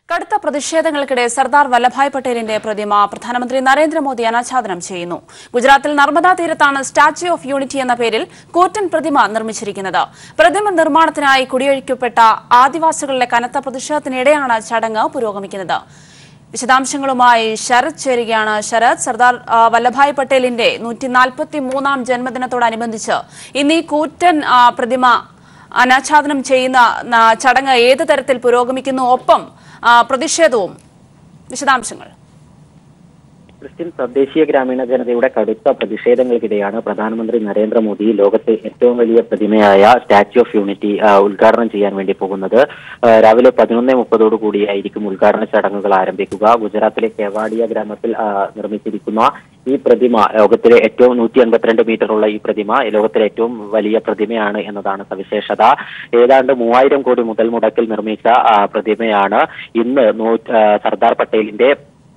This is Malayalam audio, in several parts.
കടുത്ത പ്രതിഷേധങ്ങൾക്കിടെ സർദാർ വല്ലഭായ് പട്ടേലിന്റെ പ്രതിമ പ്രധാനമന്ത്രി നരേന്ദ്രമോദി അനാച്ഛാദനം ചെയ്യുന്നു. ഗുജറാത്തിൽ നർമ്മദാ തീരത്താണ് സ്റ്റാച്യു ഓഫ് യൂണിറ്റി എന്ന പേരിൽ കൂറ്റൻ പ്രതിമ നിർമ്മിച്ചിരിക്കുന്നത്. പ്രതിമ നിർമ്മാണത്തിനായി കുടിയൊഴിക്കപ്പെട്ട ആദിവാസികളുടെ കനത്ത പ്രതിഷേധത്തിനിടെയാണ് ചടങ്ങ് പുരോഗമിക്കുന്നത്. വിശദാംശങ്ങളുമായി ശരത് ചേരുകയാണ്. ശരത്, സർദാർ വല്ലഭായ് പട്ടേലിന്റെ 143ാം ജന്മദിനത്തോടനുബന്ധിച്ച് ഇന്ന് ഈ കൂറ്റൻ പ്രതിമ അനാച്ഛാദനം ചെയ്യുന്ന ചടങ്ങ് ഏത് തരത്തിൽ പുരോഗമിക്കുന്നു? ഒപ്പം പ്രതിഷേധവും വിശദാംശങ്ങൾ. ക്രിസ്ത്യൻ തദ്ദേശീയ ഗ്രാമീണ ജനതയുടെ കടുത്ത പ്രതിഷേധങ്ങൾക്കിടെയാണ് പ്രധാനമന്ത്രി നരേന്ദ്രമോദി ലോകത്തെ ഏറ്റവും വലിയ പ്രതിമയായ സ്റ്റാച്യു ഓഫ് യൂണിറ്റി ഉദ്ഘാടനം ചെയ്യാൻ വേണ്ടി പോകുന്നത്. രാവിലെ 11:30 കൂടിയായിരിക്കും ഉദ്ഘാടന ചടങ്ങുകൾ ആരംഭിക്കുക. ഗുജറാത്തിലെ കേവാഡിയ ഗ്രാമത്തിൽ നിർമ്മിച്ചിരിക്കുന്ന ഈ പ്രതിമ ലോകത്തിലെ ഏറ്റവും 152 മീറ്ററുള്ള ഈ പ്രതിമ ലോകത്തിലെ ഏറ്റവും വലിയ പ്രതിമയാണ് എന്നതാണ് സവിശേഷത. ഏതാണ്ട് 3000 കോടി മുതൽ മുടക്കിൽ നിർമ്മിച്ച പ്രതിമയാണ് ഇന്ന് സർദാർ പട്ടേലിന്റെ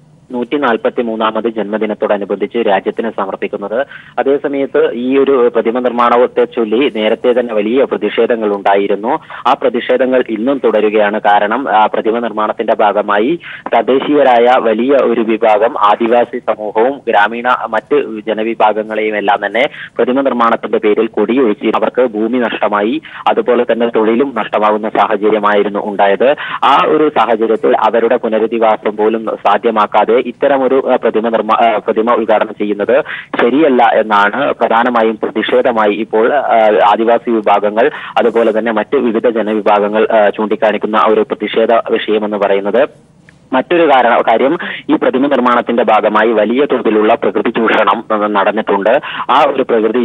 143ാമത് ജന്മദിനത്തോടനുബന്ധിച്ച് രാജ്യത്തിന് സമർപ്പിക്കുന്നത്. അതേസമയത്ത് ഈ ഒരു പ്രതിമ നിർമ്മാണത്തെ ചൊല്ലി നേരത്തെ തന്നെ വലിയ പ്രതിഷേധങ്ങൾ ഉണ്ടായിരുന്നു. ആ പ്രതിഷേധങ്ങൾ ഇന്നും തുടരുകയാണ്. കാരണം പ്രതിമ നിർമ്മാണത്തിന്റെ ഭാഗമായി തദ്ദേശീയരായ വലിയ ഒരു വിഭാഗം ആദിവാസി സമൂഹവും ഗ്രാമീണ മറ്റ് ജനവിഭാഗങ്ങളെയും എല്ലാം തന്നെ പ്രതിമ നിർമ്മാണത്തിന്റെ പേരിൽ കൊടിയൊഴിച്ച് അവർക്ക് ഭൂമി നഷ്ടമായി, അതുപോലെ തന്നെ തൊഴിലും നഷ്ടമാകുന്ന സാഹചര്യമായിരുന്നു ഉണ്ടായത്. ആ ഒരു സാഹചര്യത്തിൽ അവരുടെ പുനരധിവാസം പോലും സാധ്യമാക്കാതെ ഇത്തരമൊരു പ്രതിമ ഉദ്ഘാടനം ചെയ്യുന്നത് ശരിയല്ല എന്നാണ് പ്രധാനമായും പ്രതിഷേധമായി ഇപ്പോൾ ആദിവാസി വിഭാഗങ്ങൾ അതുപോലെ തന്നെ മറ്റ് വിവിധ ജനവിഭാഗങ്ങൾ ചൂണ്ടിക്കാണിക്കുന്ന ഒരു പ്രതിഷേധ വിഷയമെന്ന് പറയുന്നത്. മറ്റൊരു കാര്യം, ഈ പ്രതിമ നിർമ്മാണത്തിന്റെ ഭാഗമായി വലിയ തോതിലുള്ള പ്രകൃതി ചൂഷണം നടന്നിട്ടുണ്ട്. ആ ഒരു പ്രകൃതി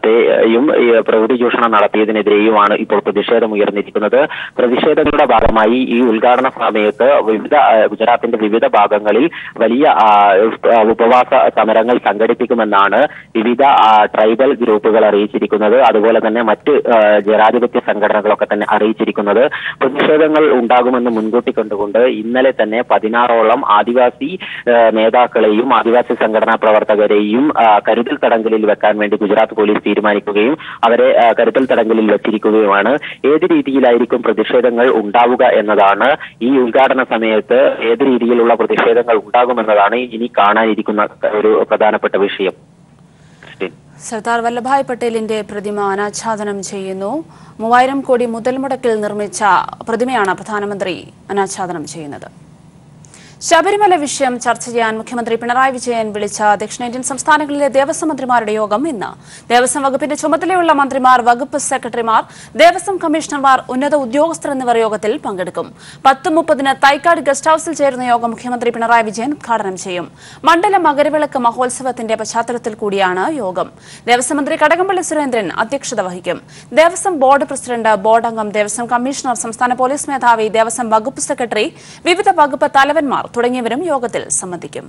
ചൂഷണം നടത്തിയതിനെതിരെയുമാണ് ഇപ്പോൾ പ്രതിഷേധം ഉയർന്നിരിക്കുന്നത്. പ്രതിഷേധങ്ങളുടെ ഭാഗമായി ഈ ഉദ്ഘാടന സമയത്ത് ഗുജറാത്തിന്റെ വിവിധ ഭാഗങ്ങളിൽ വലിയ ഉപവാസ സമരങ്ങൾ സംഘടിപ്പിക്കുമെന്നാണ് വിവിധ ട്രൈബൽ ഗ്രൂപ്പുകൾ അറിയിച്ചിരിക്കുന്നത്. അതുപോലെ തന്നെ മറ്റ് ജനാധിപത്യ സംഘടനകളൊക്കെ തന്നെ അറിയിച്ചിരിക്കുന്നത്. പ്രതിഷേധങ്ങൾ ഉണ്ടാകുമെന്ന് മുൻകൂട്ടി കണ്ടുകൊണ്ട് ഇന്നലെ തന്നെ 16ഓളം ആദിവാസി നേതാക്കളെയും ആദിവാസി സംഘടനാ പ്രവർത്തകരെയും കരുതൽ തടങ്കലിൽ വെക്കാൻ വേണ്ടി ഗുജറാത്ത് പോലീസ് തീരുമാനിക്കുകയും അവരെ കരുതൽ തടങ്കലിൽ വെച്ചിരിക്കുകയുമാണ്. ഏത് രീതിയിലായിരിക്കും പ്രതിഷേധങ്ങൾ ഉണ്ടാവുക എന്നതാണ് ഈ ഉദ്ഘാടന സമയത്ത് ഏത് രീതിയിലുള്ള പ്രതിഷേധങ്ങൾ ഉണ്ടാകുമെന്നതാണ് ഇനി കാണാനിരിക്കുന്ന ഒരു പ്രധാനപ്പെട്ട വിഷയം. സർദാർ വല്ലഭായ് പട്ടേലിന്റെ പ്രതിമ അനാച്ഛാദനം ചെയ്യുന്നു. 3000 കോടി മുതൽ മുടക്കിൽ നിർമ്മിച്ച പ്രതിമയാണ് പ്രധാനമന്ത്രി അനാച്ഛാദനം ചെയ്യുന്നത്. ശബരിമല വിഷയം ചർച്ച ചെയ്യാൻ മുഖ്യമന്ത്രി പിണറായി വിജയൻ വിളിച്ച ദക്ഷിണേന്ത്യൻ സംസ്ഥാനങ്ങളിലെ ദേവസ്വം മന്ത്രിമാരുടെ യോഗം ഇന്ന്. ദേവസ്വം വകുപ്പിന്റെ ചുമതലയുള്ള മന്ത്രിമാർ, വകുപ്പ് സെക്രട്ടറിമാർ, ദേവസ്വം കമ്മീഷണർമാർ, ഉന്നത ഉദ്യോഗസ്ഥർ എന്നിവർ യോഗത്തിൽ പങ്കെടുക്കും. 10:30 തൈക്കാട് ഗസ്റ്റ് ഹൌസിൽ ചേരുന്ന യോഗം മുഖ്യമന്ത്രി പിണറായി വിജയൻ ഉദ്ഘാടനം ചെയ്യും. മണ്ഡല മകരവിളക്ക് മഹോത്സവത്തിന്റെ പശ്ചാത്തലത്തിൽ കൂടിയാണ് യോഗം. ദേവസ്വം മന്ത്രി കടകംപള്ളി സുരേന്ദ്രൻ അധ്യക്ഷത വഹിക്കും. ദേവസ്വം ബോർഡ് പ്രസിഡന്റ്, ബോർഡ് അംഗം, ദേവസ്വം കമ്മീഷണർ, സംസ്ഥാന പോലീസ് മേധാവി, ദേവസ്വം വകുപ്പ് സെക്രട്ടറി, വിവിധ വകുപ്പ് തലവന്മാർ തുടങ്ങിയവരും യോഗത്തിൽ സംബന്ധിക്കും.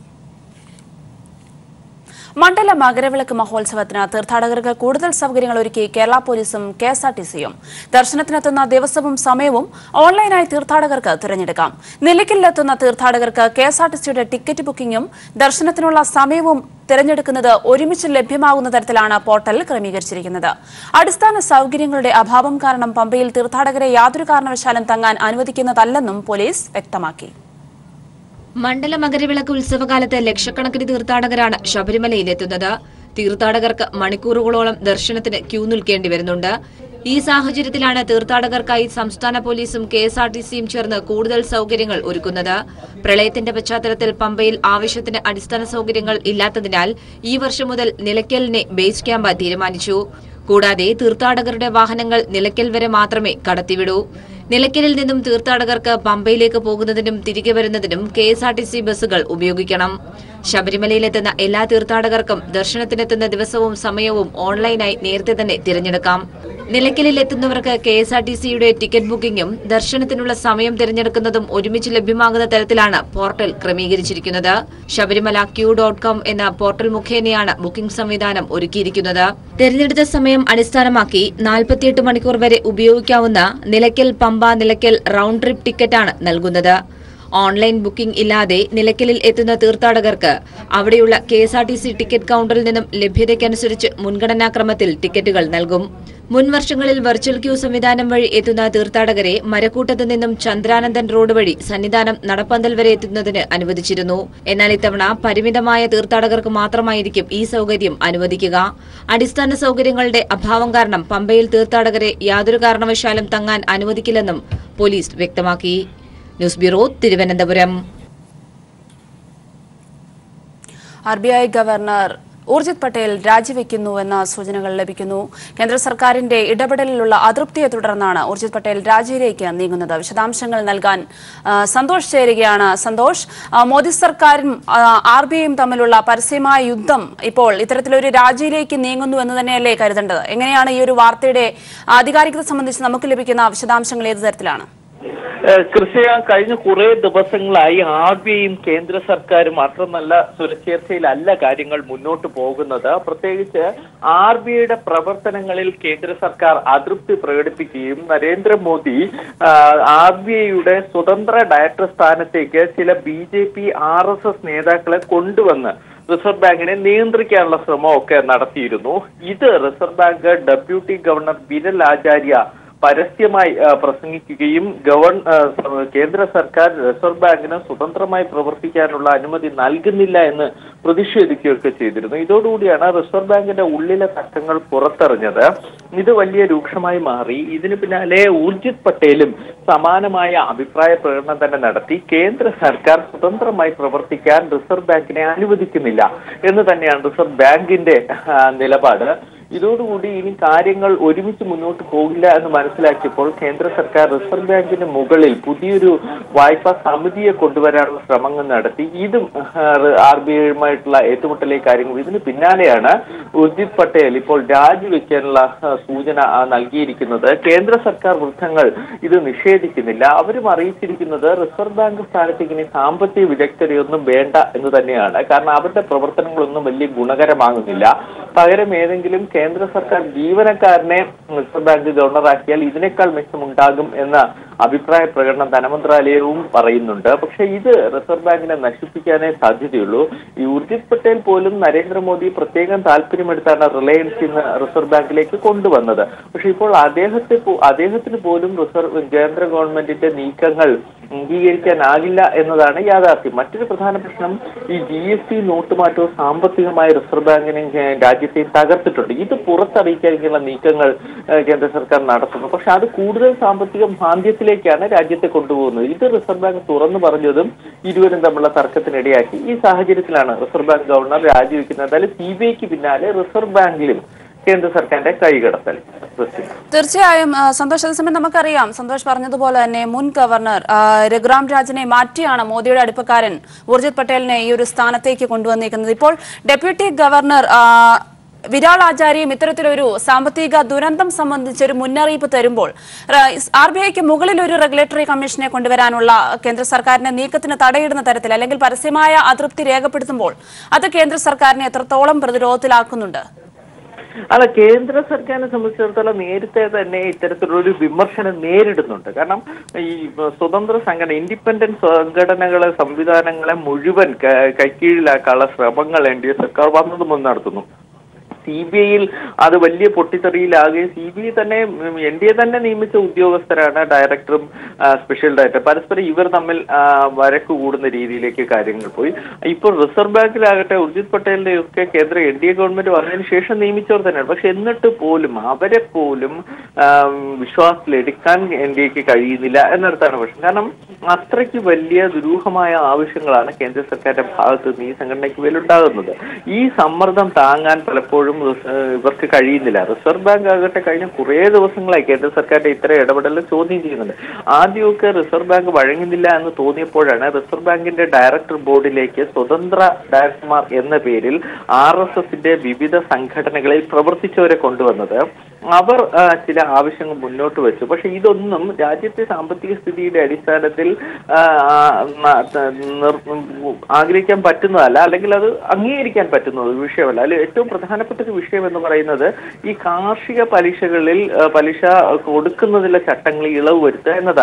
മണ്ഡല മകരവിളക്ക് മഹോത്സവത്തിന് തീർത്ഥാടകർക്ക് കൂടുതൽ സൗകര്യങ്ങൾ ഒരുക്കി കേരള പോലീസും KSRTCയും. ദർശനത്തിനെത്തുന്ന ദിവസവും സമയവും ഓൺലൈനായി തീർത്ഥാടകർക്ക് തിരഞ്ഞെടുക്കാം. നിലയ്ക്കലിലെത്തുന്ന തീർത്ഥാടകർക്ക് KSRTCയുടെ ടിക്കറ്റ് ബുക്കിംഗും ദർശനത്തിനുള്ള സമയവും തിരഞ്ഞെടുക്കുന്നത് ഒരുമിച്ച് ലഭ്യമാകുന്ന തരത്തിലാണ് പോർട്ടൽ ക്രമീകരിച്ചിരിക്കുന്നത്. അടിസ്ഥാന സൗകര്യങ്ങളുടെ അഭാവം കാരണം പമ്പയിൽ തീർത്ഥാടകരെ യാതൊരു കാരണവശാലും തങ്ങാൻ അനുവദിക്കുന്നതല്ലെന്നും പോലീസ് വ്യക്തമാക്കി. മണ്ഡല മകരവിളക്ക് ഉത്സവകാലത്ത് ലക്ഷക്കണക്കിന് തീർത്ഥാടകരാണ് ശബരിമലയിലെത്തുന്നത്. തീർത്ഥാടകർക്ക് മണിക്കൂറുകളോളം ദർശനത്തിന് ക്യൂ നിൽക്കേണ്ടി വരുന്നുണ്ട്. ഈ സാഹചര്യത്തിലാണ് തീർത്ഥാടകർക്കായി സംസ്ഥാന പോലീസും KSRTCയും ചേർന്ന് കൂടുതൽ സൗകര്യങ്ങൾ ഒരുക്കുന്നത്. പ്രളയത്തിന്റെ പശ്ചാത്തലത്തിൽ പമ്പയിൽ ആവശ്യത്തിന് അടിസ്ഥാന സൗകര്യങ്ങൾ ഇല്ലാത്തതിനാൽ ഈ വർഷം മുതൽ നിലയ്ക്കലിനെ ബേസ് ക്യാമ്പ് തീരുമാനിച്ചു. കൂടാതെ തീർത്ഥാടകരുടെ വാഹനങ്ങൾ നിലയ്ക്കൽ വരെ മാത്രമേ കടത്തിവിടൂ. നിലയ്ക്കലിൽ നിന്നും തീർത്ഥാടകർക്ക് പമ്പയിലേക്ക് പോകുന്നതിനും തിരികെ വരുന്നതിനും KSRTC ബസ്സുകൾ ഉപയോഗിക്കണം. ശബരിമലയിലെത്തുന്ന എല്ലാ തീർത്ഥാടകർക്കും ദർശനത്തിനെത്തുന്ന ദിവസവും സമയവും ഓൺലൈനായി നേരത്തെ തന്നെ തിരഞ്ഞെടുക്കാം. നിലയ്ക്കലിൽ എത്തുന്നവർക്ക് KSRTCയുടെ ടിക്കറ്റ് ബുക്കിംഗും ദർശനത്തിനുള്ള സമയം തിരഞ്ഞെടുക്കുന്നതും ഒരുമിച്ച് ലഭ്യമാകുന്ന തരത്തിലാണ് പോർട്ടൽ ക്രമീകരിച്ചിരിക്കുന്നത്. ശബരിമല Q.com എന്ന പോർട്ടൽ മുഖേനയാണ് ബുക്കിംഗ് സംവിധാനം ഒരുക്കിയിരിക്കുന്നത്. തിരഞ്ഞെടുത്ത സമയം അടിസ്ഥാനമാക്കി 48 മണിക്കൂർ വരെ ഉപയോഗിക്കാവുന്ന നിലയ്ക്കൽ പമ്പ നിലയ്ക്കൽ റൌണ്ട് ട്രിപ്പ് ടിക്കറ്റാണ് നൽകുന്നത്. ഓൺലൈൻ ബുക്കിംഗ് ഇല്ലാതെ നിലയ്ക്കലിൽ എത്തുന്ന തീർത്ഥാടകർക്ക് അവിടെയുള്ള KSRTC ടിക്കറ്റ് കൌണ്ടറിൽ നിന്നും ലഭ്യതയ്ക്കനുസരിച്ച് മുൻഗണനാക്രമത്തിൽ ടിക്കറ്റുകൾ നൽകും. മുൻ വർഷങ്ങളിൽ വെർച്വൽ ക്യൂ സംവിധാനം വഴി എത്തുന്ന തീർത്ഥാടകരെ മരക്കൂട്ടത്തു നിന്നും ചന്ദ്രാനന്ദൻ റോഡ് വഴി സന്നിധാനം നടപ്പന്തൽ വരെ എത്തുന്നതിന് അനുവദിച്ചിരുന്നു. എന്നാൽ ഇത്തവണ പരിമിതമായ തീർത്ഥാടകർക്ക് മാത്രമായിരിക്കും ഈ സൌകര്യം അനുവദിക്കുക. അടിസ്ഥാന സൌകര്യങ്ങളുടെ അഭാവം കാരണം പമ്പയിൽ തീർത്ഥാടകരെ യാതൊരു കാരണവശാലും തങ്ങാൻ അനുവദിക്കില്ലെന്നും പോലീസ് വ്യക്തമാക്കി. News bureau, Thiruvananthapuram. RBI governor Urjit Patel രാജിവെക്കുന്നുവെന്ന സൂചനകൾ ലഭിക്കുന്നു. കേന്ദ്ര സർക്കാരിന്റെ ഇടപെടലിലുള്ള അതൃപ്തിയെ തുടർന്നാണ് ഊർജിത് പട്ടേൽ രാജിയിലേക്ക് നീങ്ങുന്നത്. വിശദാംശങ്ങൾ നൽകാൻ സന്തോഷ് ചേരുകയാണ്. സന്തോഷ്, മോദി സർക്കാരും RBIയും തമ്മിലുള്ള പരസ്യമായ യുദ്ധം ഇപ്പോൾ ഇത്തരത്തിലൊരു രാജിയിലേക്ക് നീങ്ങുന്നു എന്ന് തന്നെയല്ലേ കരുതേണ്ടത്? എങ്ങനെയാണ് ഈ ഒരു വാർത്തയുടെ ആധികാരികത സംബന്ധിച്ച് നമുക്ക് ലഭിക്കുന്ന വിശദാംശങ്ങൾ ഏത് തരത്തിലാണ്? കൃഷ്യ, കഴിഞ്ഞ കുറെ ദിവസങ്ങളായി RBIയും കേന്ദ്ര സർക്കാരും അത്ര നല്ല സുരക്ഷയിലല്ല കാര്യങ്ങൾ മുന്നോട്ട് പോകുന്നത്. പ്രത്യേകിച്ച് RBIയുടെ പ്രവർത്തനങ്ങളിൽ കേന്ദ്ര സർക്കാർ അതൃപ്തി പ്രകടിപ്പിക്കുകയും നരേന്ദ്രമോദി RBIയുടെ സ്വതന്ത്ര ഡയറക്ടർ സ്ഥാനത്തേക്ക് ചില BJP RSS നേതാക്കളെ കൊണ്ടുവന്ന് റിസർവ് ബാങ്കിനെ നിയന്ത്രിക്കാനുള്ള ശ്രമമൊക്കെ നടത്തിയിരുന്നു. ഇത് റിസർവ് ബാങ്ക് ഡെപ്യൂട്ടി ഗവർണർ വിരൽ ആചാര്യ പരസ്യമായി പ്രസംഗിക്കുകയും കേന്ദ്ര സർക്കാർ റിസർവ് ബാങ്കിന് സ്വതന്ത്രമായി പ്രവർത്തിക്കാനുള്ള അനുമതി നൽകുന്നില്ല എന്ന് പ്രതിഷേധിക്കുകയൊക്കെ ചെയ്തിരുന്നു. ഇതോടുകൂടിയാണ് റിസർവ് ബാങ്കിന്റെ ഉള്ളിലെ തർക്കങ്ങൾ പുറത്തറിഞ്ഞത്. ഇത് വലിയ രൂക്ഷമായി മാറി. ഇതിന് പിന്നാലെ ഊർജിത് പട്ടേലും സമാനമായ അഭിപ്രായ പ്രകടനം തന്നെ നടത്തി. കേന്ദ്ര സർക്കാർ സ്വതന്ത്രമായി പ്രവർത്തിക്കാൻ റിസർവ് ബാങ്കിനെ അനുവദിക്കുന്നില്ല എന്ന് തന്നെയാണ് റിസർവ് ബാങ്കിന്റെ നിലപാട്. ഇതോടുകൂടി ഇനി കാര്യങ്ങൾ ഒരുമിച്ച് മുന്നോട്ട് പോകില്ല എന്ന് മനസ്സിലാക്കിയപ്പോൾ കേന്ദ്ര സർക്കാർ റിസർവ് ബാങ്കിന് മുകളിൽ പുതിയൊരു വായ്പാ സമിതിയെ കൊണ്ടുവരാനുള്ള ശ്രമങ്ങൾ നടത്തി. ഇതും RBIയുമായിട്ടുള്ള ഏറ്റുമുട്ടലിലെ കാര്യങ്ങൾ. ഇതിന് പിന്നാലെയാണ് ഊർജിത് പട്ടേൽ ഇപ്പോൾ രാജിവെക്കാനുള്ള സൂചന നൽകിയിരിക്കുന്നത്. കേന്ദ്ര സർക്കാർ വൃത്തങ്ങൾ ഇത് നിഷേധിക്കുന്നില്ല. അവരും അറിയിച്ചിരിക്കുന്നത് റിസർവ് ബാങ്ക് സ്ഥാനത്തേക്ക് ഇനി സാമ്പത്തിക വിദഗ്ധരെയൊന്നും വേണ്ട എന്ന് തന്നെയാണ്. കാരണം അവരുടെ പ്രവർത്തനങ്ങളൊന്നും വലിയ ഗുണകരമാകുന്നില്ല. പകരം ഏതെങ്കിലും കേന്ദ്ര സർക്കാർ ജീവനക്കാരനെ റിസർവ് ബാങ്ക് ഗവർണറാക്കിയാൽ ഇതിനേക്കാൾ മെച്ചമുണ്ടാകും എന്ന അഭിപ്രായ പ്രകടനം ധനമന്ത്രാലയവും പറയുന്നുണ്ട്. പക്ഷെ ഇത് റിസർവ് ബാങ്കിനെ നശിപ്പിക്കാനേ സാധ്യതയുള്ളൂ. ഈ ഊർജിത് പട്ടേൽ പോലും നരേന്ദ്രമോദി പ്രത്യേകം താല്പര്യമെടുത്താണ് റിലയൻസ് ഇന്ന് റിസർവ് ബാങ്കിലേക്ക് കൊണ്ടുവന്നത്. പക്ഷെ ഇപ്പോൾ അദ്ദേഹത്തിന് പോലും കേന്ദ്ര ഗവൺമെന്റിന്റെ നീക്കങ്ങൾ അംഗീകരിക്കാനാകില്ല എന്നതാണ് യാഥാർത്ഥ്യം. മറ്റൊരു പ്രധാന പ്രശ്നം ഈ GST നോട്ടുമാറ്റവും സാമ്പത്തികമായി റിസർവ് ബാങ്കിനെ രാജ്യത്തെ തകർത്തിട്ടുണ്ട്. ഇത് പുറത്തറിയിക്കാനുള്ള നീക്കങ്ങൾ കേന്ദ്ര സർക്കാർ നടത്തുന്നു. പക്ഷെ അത് കൂടുതൽ സാമ്പത്തിക മാന്ദ്യത്തിലേക്കാണ് രാജ്യത്തെ കൊണ്ടുപോകുന്നത്. ഇത് റിസർവ് ബാങ്ക് തുറന്നു പറഞ്ഞതും ഇരുവരും തമ്മിലുള്ള തർക്കത്തിനിടയാക്കി. ഈ സാഹചര്യത്തിലാണ് റിസർവ് ബാങ്ക് ഗവർണർ രാജിവെക്കുന്നത്. എന്തായാലും CBIക്ക് പിന്നാലെ റിസർവ് ബാങ്കിലും കേന്ദ്ര സർക്കാരിന്റെ കൈകടത്തൽ. തീർച്ചയായും സന്തോഷ്, അതേസമയം നമുക്കറിയാം, സന്തോഷ് പറഞ്ഞതുപോലെ തന്നെ മുൻ ഗവർണർ രഘുറാം രാജനെ മാറ്റിയാണ് മോദിയുടെ അടുപ്പക്കാരൻ ഊർജിത് പട്ടേലിനെ ഈ ഒരു സ്ഥാനത്തേക്ക് കൊണ്ടുവന്നിരിക്കുന്നത്. ഇപ്പോൾ ഡെപ്യൂട്ടി ഗവർണർ വിരാൾ ആചാര്യയും ഇത്തരത്തിലൊരു സാമ്പത്തിക ദുരന്തം സംബന്ധിച്ചൊരു മുന്നറിയിപ്പ് തരുമ്പോൾ RBIക്ക് മുകളിൽ ഒരു റെഗുലേറ്ററി കമ്മീഷനെ കൊണ്ടുവരാനുള്ള കേന്ദ്ര സർക്കാരിന്റെ നീക്കത്തിന് തടയിടുന്ന തരത്തിൽ അല്ലെങ്കിൽ പരസ്യമായ അതൃപ്തി രേഖപ്പെടുത്തുമ്പോൾ അത് കേന്ദ്ര സർക്കാരിനെ എത്രത്തോളം പ്രതിരോധത്തിലാക്കുന്നുണ്ട്? അല്ല, കേന്ദ്ര സർക്കാരിനെ സംബന്ധിച്ചിടത്തോളം നേരത്തെ തന്നെ ഇത്തരത്തിലൊരു വിമർശനം നേരിടുന്നുണ്ട്. കാരണം ഈ സ്വതന്ത്ര സംഘടന, ഇൻഡിപെൻഡന്റ് സംഘടനകളെ, സംവിധാനങ്ങളെ മുഴുവൻ കൈക്കീഴിലാക്കാനുള്ള ശ്രമങ്ങൾ NDA സർക്കാർ വന്നതും മുൻ നടത്തുന്നു. CBIയിൽ അത് വലിയ പൊട്ടിത്തെറിയിലാകുകയും CBI തന്നെ NDA തന്നെ നിയമിച്ച ഉദ്യോഗസ്ഥരാണ് ഡയറക്ടറും സ്പെഷ്യൽ ഡയറക്ടർ. പരസ്പരം ഇവർ തമ്മിൽ വഴക്ക് കൂടുന്ന രീതിയിലേക്ക് കാര്യങ്ങൾ പോയി. ഇപ്പോൾ റിസർവ് ബാങ്കിലാകട്ടെ ഊർജിത് പട്ടേലിന്റെ ഒക്കെ കേന്ദ്ര NDA ഗവൺമെന്റ് വന്നതിന് ശേഷം നിയമിച്ചവർ തന്നെയാണ്. പക്ഷെ എന്നിട്ട് പോലും അവരെ പോലും വിശ്വാസത്തിലെടുക്കാൻ NDAക്ക് കഴിയുന്നില്ല എന്നിടത്താണ് പ്രശ്നം. കാരണം അത്രയ്ക്ക് വലിയ ദുരൂഹമായ ആവശ്യങ്ങളാണ് കേന്ദ്ര സർക്കാരിന്റെ ഭാഗത്ത് നിന്ന് ഈ സംഘടനയ്ക്ക് മേലുണ്ടാകുന്നത്. ഈ സമ്മർദ്ദം താങ്ങാൻ പലപ്പോഴും ഇവർക്ക് കഴിയുന്നില്ല. റിസർവ് ബാങ്ക് ആകട്ടെ കഴിഞ്ഞ കുറേ ദിവസങ്ങളായി കേന്ദ്ര സർക്കാരിന്റെ ഇത്തരം ഇടപെടൽ ചോദ്യം ചെയ്യുന്നുണ്ട്. ആദ്യമൊക്കെ റിസർവ് ബാങ്ക് വഴങ്ങുന്നില്ല എന്ന് തോന്നിയപ്പോഴാണ് റിസർവ് ബാങ്കിന്റെ ഡയറക്ടർ ബോർഡിലേക്ക് സ്വതന്ത്ര ഡയറക്ടർമാർ എന്ന പേരിൽ RSSന്റെ വിവിധ സംഘടനകളിൽ പ്രവർത്തിച്ചവരെ കൊണ്ടുവന്നത്. അവർ ചില ആവശ്യങ്ങൾ മുന്നോട്ട് വെച്ചു. പക്ഷെ ഇതൊന്നും രാജ്യത്തെ സാമ്പത്തിക സ്ഥിതിയുടെ അടിസ്ഥാനത്തിൽ ആഗ്രഹിക്കാൻ പറ്റുന്നതല്ല, അല്ലെങ്കിൽ അത് അംഗീകരിക്കാൻ പറ്റുന്ന ഒരു വിഷയമല്ല. അതിൽ ഏറ്റവും പ്രധാനപ്പെട്ട ഒരു വിഷയം എന്ന് പറയുന്നത് ഈ കാർഷിക പലിശകളിൽ പലിശ കൊടുക്കുന്നതിലെ ചട്ടങ്ങളിൽ ഇളവ് വരുത്തുക എന്നതാണ്.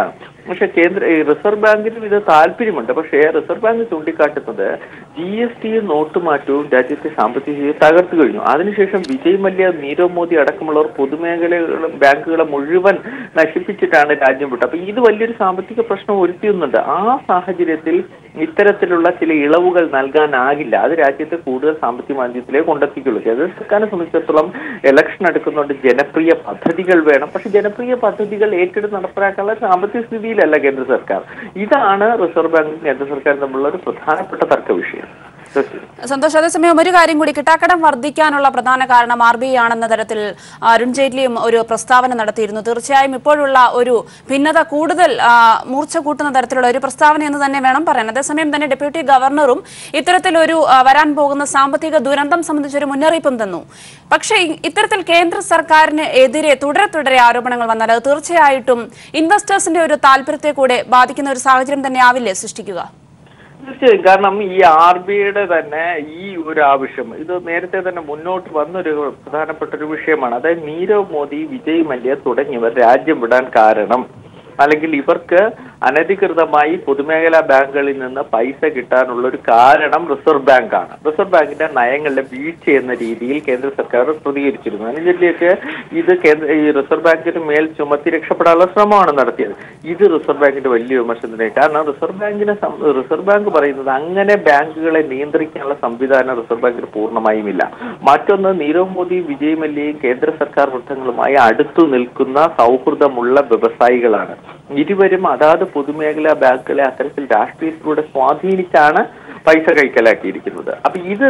പക്ഷെ റിസർവ് ബാങ്കിനും ഇത് താല്പര്യമുണ്ട്. പക്ഷേ റിസർവ് ബാങ്ക് ചൂണ്ടിക്കാട്ടുന്നത് GST നോട്ടുമാറ്റവും രാജ്യത്തെ സാമ്പത്തിക സ്ഥിതി തകർത്തു കഴിഞ്ഞു. അതിനുശേഷം വിജയ് മല്യ, നീരവ് മോദി അടക്കമുള്ളവർ പൊതുമേഖലകളും ബാങ്കുകളെ മുഴുവൻ നശിപ്പിച്ചിട്ടാണ് രാജ്യം വിട്ടത്. അപ്പൊ ഇത് വലിയൊരു സാമ്പത്തിക പ്രശ്നം ഒരുത്തിയുന്നുണ്ട്. ആ സാഹചര്യത്തിൽ ഇത്തരത്തിലുള്ള ചില ഇളവുകൾ നൽകാനാകില്ല. അത് രാജ്യത്തെ കൂടുതൽ സാമ്പത്തിക മാന്ദ്യത്തിലേക്ക് കൊണ്ടെത്തിക്കുള്ളൂ. കേന്ദ്ര സർക്കാരിനെ സംബന്ധിച്ചിടത്തോളം ഇലക്ഷൻ എടുക്കുന്നതുകൊണ്ട് ജനപ്രിയ പദ്ധതികൾ വേണം. പക്ഷെ ജനപ്രിയ പദ്ധതികൾ ഏറ്റെടുത്ത് നടപ്പിലാക്കാനുള്ള സാമ്പത്തിക സ്ഥിതിയിലല്ല കേന്ദ്ര സർക്കാർ. ഇതാണ് റിസർവ് ബാങ്കും കേന്ദ്ര സർക്കാരും തമ്മിലുള്ള ഒരു പ്രധാനപ്പെട്ട തർക്ക വിഷയം. സന്തോഷ്, അതേസമയം ഒരു കാര്യം കൂടി, കിട്ടാക്കടം വർദ്ധിക്കാനുള്ള പ്രധാന കാരണം RBI ആണെന്ന തരത്തിൽ അരുൺ ജെയ്റ്റ്ലിയും ഒരു പ്രസ്താവന നടത്തിയിരുന്നു. തീർച്ചയായും ഇപ്പോഴുള്ള ഒരു ഭിന്നത കൂടുതൽ മൂർച്ച കൂട്ടുന്ന തരത്തിലുള്ള ഒരു പ്രസ്താവന എന്ന് തന്നെ വേണം പറയാൻ. അതേസമയം തന്നെ ഡെപ്യൂട്ടി ഗവർണറും ഇത്തരത്തിലൊരു വരാൻ പോകുന്ന സാമ്പത്തിക ദുരന്തം സംബന്ധിച്ചൊരു മുന്നറിയിപ്പും തന്നു. പക്ഷേ ഇത്തരത്തിൽ കേന്ദ്ര സർക്കാരിന് എതിരെ തുടരെ ആരോപണങ്ങൾ വന്നാൽ അത് തീർച്ചയായിട്ടും ഇൻവെസ്റ്റേഴ്സിന്റെ ഒരു താല്പര്യത്തെ കൂടെ ബാധിക്കുന്ന ഒരു സാഹചര്യം തന്നെ ആവില്ലേ സൃഷ്ടിക്കുക? തീർച്ചയായും. കാരണം ഈ RBIയുടെ തന്നെ ഈ ഒരു ആവശ്യം ഇത് നേരത്തെ തന്നെ മുന്നോട്ട് വന്നൊരു പ്രധാനപ്പെട്ട ഒരു വിഷയമാണ്. അതായത് നീരവ് മോദി, വിജയ് മല്യ തുടങ്ങിയവർ രാജ്യം വിടാൻ കാരണം, അല്ലെങ്കിൽ ഇവർക്ക് അനധികൃതമായി പൊതുമേഖലാ ബാങ്കുകളിൽ നിന്ന് പൈസ കിട്ടാനുള്ള ഒരു കാരണം റിസർവ് ബാങ്കാണ്. റിസർവ് ബാങ്കിന്റെ നയങ്ങളിലെ വീഴ്ച എന്ന രീതിയിൽ കേന്ദ്ര സർക്കാർ പ്രതികരിച്ചിരുന്നു. അരുൺ ജെയ്റ്റ്ലിയൊക്കെ ഇത് ഈ റിസർവ് ബാങ്കിന് മേൽ ചുമത്തി രക്ഷപ്പെടാനുള്ള ശ്രമമാണ് നടത്തിയത്. ഇത് റിസർവ് ബാങ്കിന്റെ വലിയ വിമർശനത്തിനായി. കാരണം റിസർവ് ബാങ്ക് പറയുന്നത് അങ്ങനെ ബാങ്കുകളെ നിയന്ത്രിക്കാനുള്ള സംവിധാനം റിസർവ് ബാങ്കിന് പൂർണ്ണമായും ഇല്ല. മറ്റൊന്ന്, നീരവ് മോദിയും വിജയ് മല്യയും കേന്ദ്ര സർക്കാർ വൃത്തങ്ങളുമായി അടുത്തു നിൽക്കുന്ന സൗഹൃദമുള്ള വ്യവസായികളാണ്. ഇരുവരും അതാത് പൊതുമേഖലാ ബാങ്കുകളെ അത്തരത്തിൽ രാഷ്ട്രീയത്തിലൂടെ സ്വാധീനിച്ചാണ് പൈസ കൈക്കലാക്കിയിരിക്കുന്നത്. അപ്പൊ ഇത്